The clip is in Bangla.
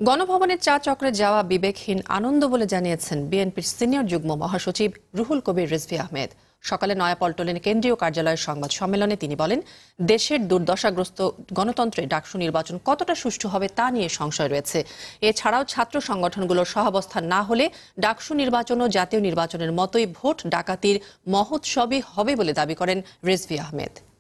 গণভবনের চা চক্রে যাওয়া বিবেকহীন আনন্দ বলে জানিয়েছেন বিএনপির সিনিয়র যুগ্ম মহাসচিব রুহুল কবির রিজভী আহমেদ। সকালে নয়াপল্টনের কেন্দ্রীয় কার্যালয়ের সংবাদ সম্মেলনে তিনি বলেন, দেশের দুর্দশাগ্রস্ত গণতন্ত্রে ডাকসু নির্বাচন কতটা সুষ্ঠু হবে তা নিয়ে সংশয় রয়েছে। এছাড়াও ছাত্র সংগঠনগুলোর সহাবস্থান না হলে ডাকসু নির্বাচনও জাতীয় নির্বাচনের মতোই ভোট ডাকাতির মহোৎসবই হবে বলে দাবি করেন রিজভী আহমেদ।